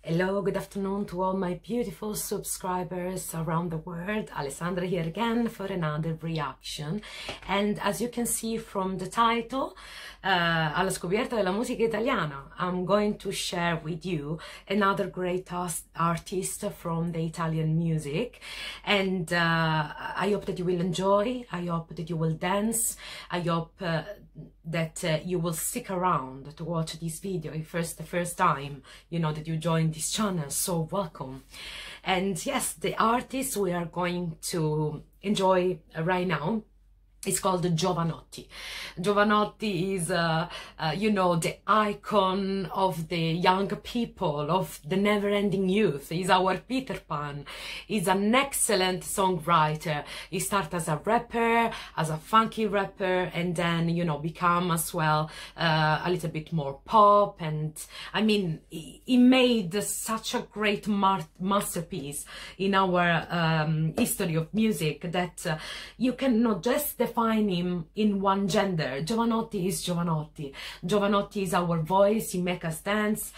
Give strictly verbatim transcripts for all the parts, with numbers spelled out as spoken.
Hello, good afternoon to all my beautiful subscribers around the world. Alessandra here again for another reaction. And as you can see from the title, uh, alla scoperta della musica italiana, I'm going to share with you another great artist from the Italian music. And uh, I hope that you will enjoy, I hope that you will dance, I hope uh, that uh, you will stick around to watch this video if first the first time you know that you joined this channel, so welcome. And yes, the artist we are going to enjoy right now is called Jovanotti. Jovanotti is, uh, uh, you know, the icon of the young people, of the never-ending youth. He's our Peter Pan. He's an excellent songwriter. He started as a rapper, as a funky rapper, and then, you know, become as well uh, a little bit more pop. And I mean, he, he made such a great masterpiece in our um, history of music that uh, you cannot just define him in one gender. Jovanotti is Jovanotti. Jovanotti is our voice. He makes us dance.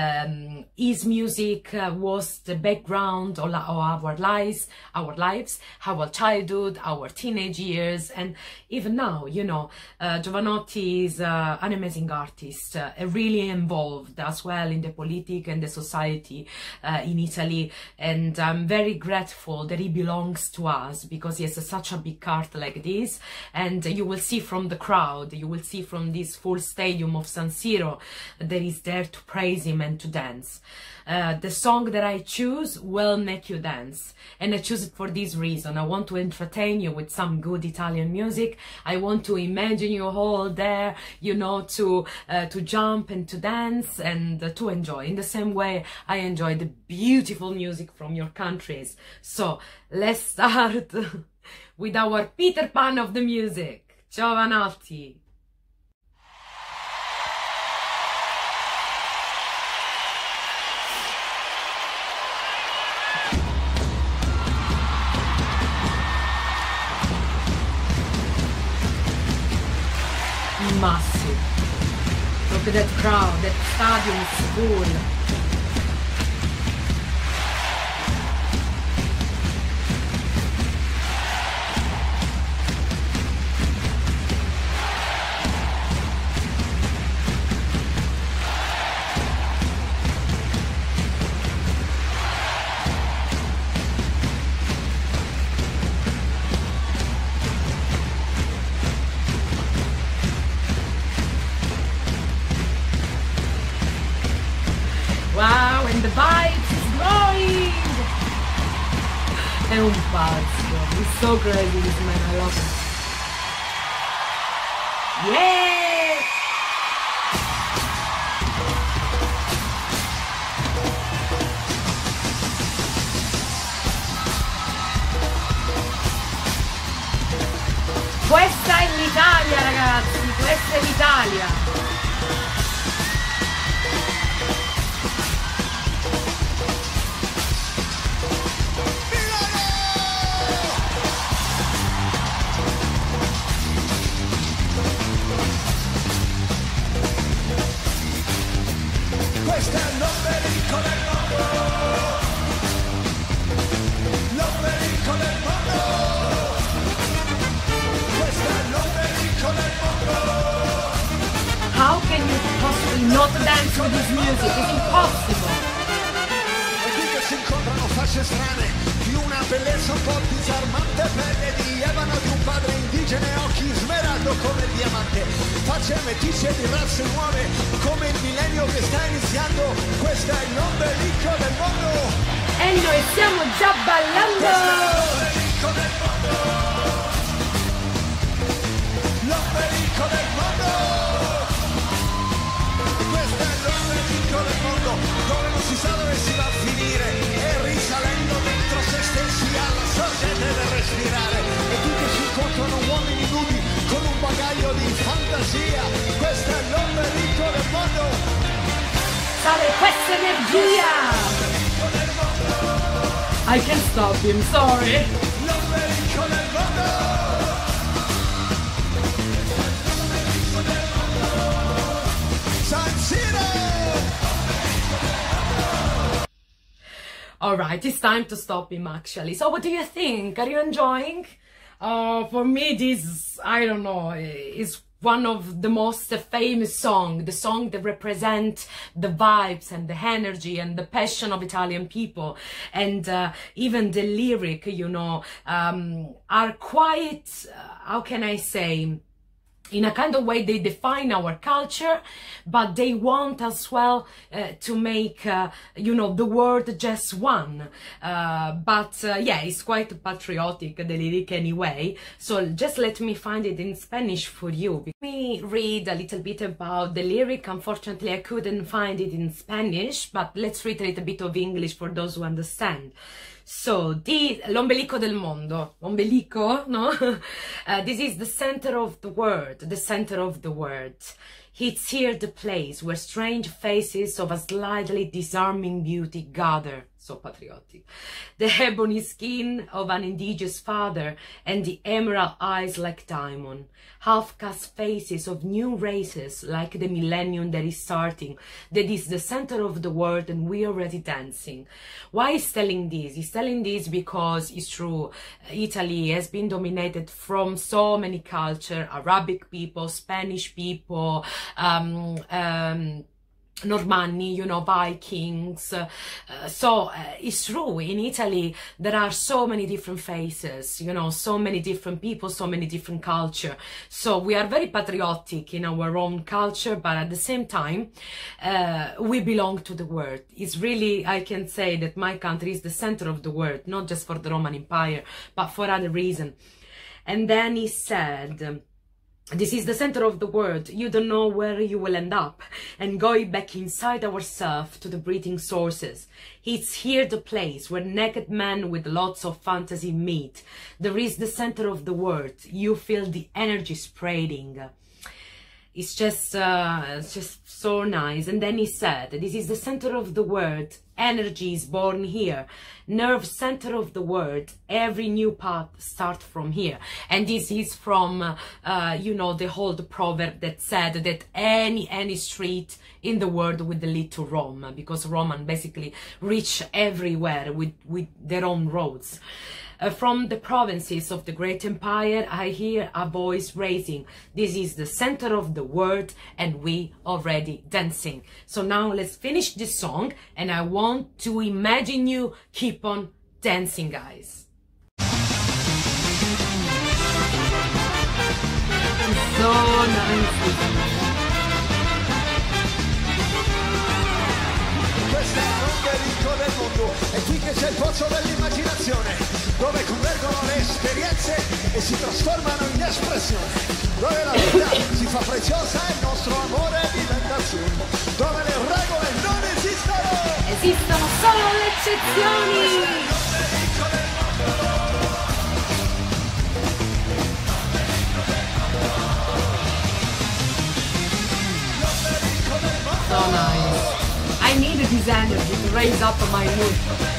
Um, his music uh, was the background of our lives, our lives, our childhood, our teenage years, and even now, you know, uh, Jovanotti is uh, an amazing artist, uh, really involved as well in the politics and the society uh, in Italy, and I'm very grateful that he belongs to us because he has a, such a big heart like this. And you will see from the crowd, you will see from this full stadium of San Siro that is there to praise him and to dance. Uh, the song that I choose will make you dance, and I choose it for this reason. I want to entertain you with some good Italian music. I want to imagine you all there, you know, to uh, to jump and to dance and uh, to enjoy in the same way I enjoy the beautiful music from your countries. So let's start with our Peter Pan of the music, Jovanotti. Massive. Look at that crowd, that stadium is full. Wow, and the vibes is growing! È un pazzo, he's so crazy, this man, I love him. Yeah! Questa è l'Italia, ragazzi, questa è l'Italia! Questo è l'ombelico del mondo, l'ombelico del mondo, questo è l'ombelico del mondo. How can you possibly not dance with this music? It's impossible. E qui che si incontrano facce strane, di una bellezza un po' disarmante, pelle di ebano di un padre indigene, occhi smeraldo come il diamante, facce meticce di razze nuove, come il millennio che sta iniziando. Questo è l'ombelico del mondo. E noi stiamo già ballando. Questo è l'ombelico del mondo. L'ombelico del mondo. Questo è l'ombelico del mondo, dove non si sa dove si va a finire, e risalendo dentro se stessi alla sorgente del respirare, e tutti si incontrano uomini nudi con un bagaglio di fantasia. Questo è l'ombelico del mondo. Sale questa energia. I can't stop him, sorry. L'ombelico del mondo. San Siro. All right, it's time to stop him actually. So what do you think? Are you enjoying? Uh, for me, this, I don't know, is one of the most famous song, the song that represent the vibes and the energy and the passion of Italian people. And uh, even the lyric, you know, um, are quite, uh, how can I say, in a kind of way they define our culture, but they want as well uh, to make, uh, you know, the word just one. Uh, but uh, yeah, it's quite patriotic, the lyric anyway. So just let me find it in Spanish for you. Let me read a little bit about the lyric. Unfortunately, I couldn't find it in Spanish, but let's read a little bit of English for those who understand. So, the l'ombelico del mondo, ombelico, no? uh, this is the center of the world, the center of the world. It's here the place where strange faces of a slightly disarming beauty gather, so patriotic. The ebony skin of an indigenous father and the emerald eyes like diamond. Half-cast faces of new races like the millennium that is starting, that is the center of the world and we are already dancing. Why is telling this? He's telling this because it's true. Italy has been dominated from so many cultures, Arabic people, Spanish people, um, um, Normanni, you know, Vikings. Uh, so uh, it's true, in Italy there are so many different faces, you know, so many different people, so many different culture. So we are very patriotic in our own culture, but at the same time uh, we belong to the world. It's really, I can say that my country is the center of the world, not just for the Roman Empire, but for other reasons. And then he said, this is the center of the world, you don't know where you will end up, and going back inside ourselves to the breathing sources. It's here the place where naked men with lots of fantasy meet. There is the center of the world, you feel the energy spreading. It's just, uh, it's just so nice. And then he said, this is the center of the world, energy is born here. Nerve center of the world, every new path starts from here. And this is from, uh, uh, you know, the old proverb that said that any, any street in the world would lead to Rome, because Roman basically reach everywhere with, with their own roads. Uh, from the provinces of the great empire, I hear a voice raising. This is the center of the world and we already dancing. So now let's finish this song and I want to imagine you keep on dancing, guys. So nice. Questo è l'ombelico del mondo, è qui che c'è il pozzo dell'immaginazione, dove convergono le esperienze e si trasformano in espressione, dove la vita si fa preziosa e il nostro amore diventa azione, dove le regole non esistono, esistono solo le eccezioni. L'ombelico del mondo. L'ombelico del mondo. So nice. I needed this energy to raise up my mood.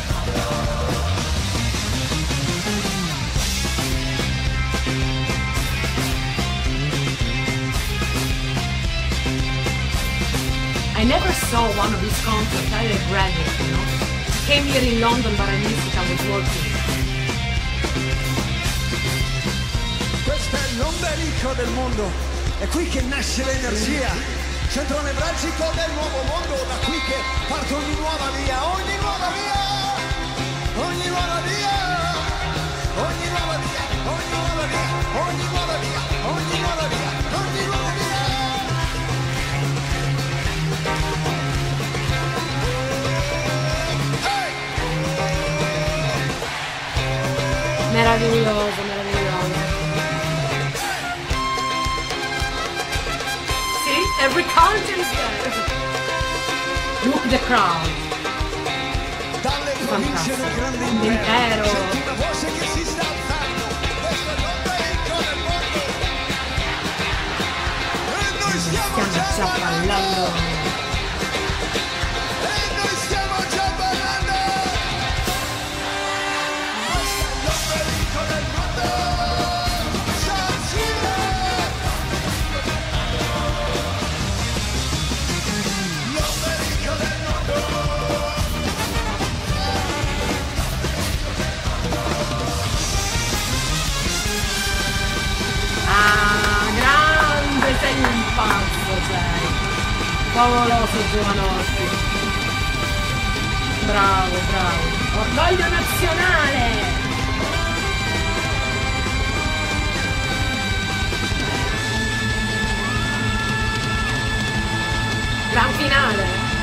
I never saw one of these concerts, I regret it, you know. Came here in London but I missed it, I was working. Questo è l'ombelico del mondo, è qui che nasce l'energia. Centro nevralgico del nuovo mondo, da qui che parte ogni nuova via, ogni nuova via, ogni nuova via, ogni nuova via, ogni nuova via, ogni nuova via, ogni nuova via, ogni nuova via. Hey! Meraviglioso, meraviglioso. Every culture is there. Look the crowd. Dalle province del grande impero. Senti una voce che si sta alzando. Questo è l'ombelico del mondo. E noi stiamo, stiamo già ballando. E noi stiamo già ballando. Questo è l'ombelico del mondo. Favoloso Jovanotti. Bravo, bravo. Orgoglio nazionale. Gran finale.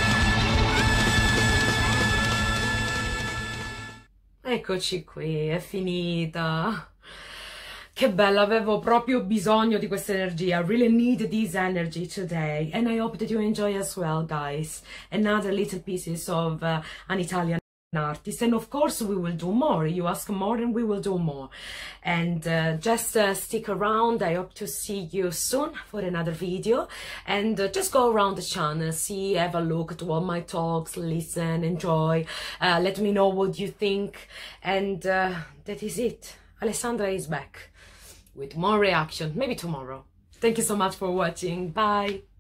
Eccoci qui, è finita. Che bella, avevo proprio bisogno di questa energia. I really need this energy today. And I hope that you enjoy as well, guys. Another little pieces of uh, an Italian artist. And of course we will do more. You ask more and we will do more. And uh, just uh, stick around. I hope to see you soon for another video. And uh, just go around the channel, see, have a look at all my talks, listen, enjoy. Uh, let me know what you think. And uh, that is it. Alessandra is back with more reaction, maybe tomorrow. Thank you so much for watching. Bye.